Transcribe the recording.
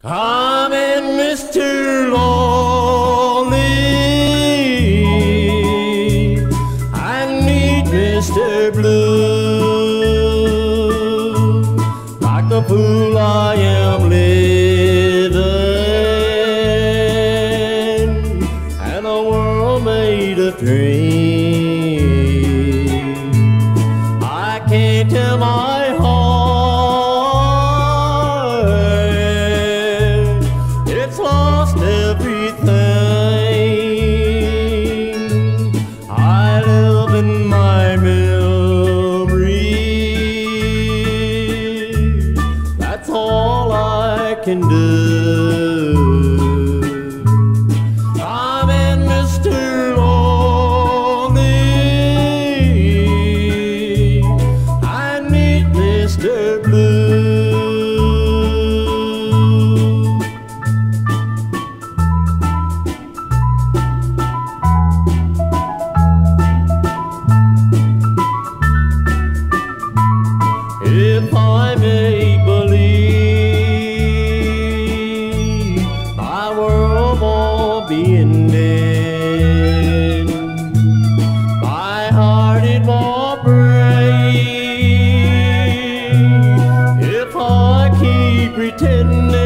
I'm in Mr. Lonely. I need Mr. Blue. Like the fool I am living, and a world made of dreams. I can't tell my heart it's lost everything. I live in my memory. That's all I can do. I'm in Mr. Lonely. I need Mr. Blue. If I make believe, my world won't be ending. My heart it won't break if I keep pretending.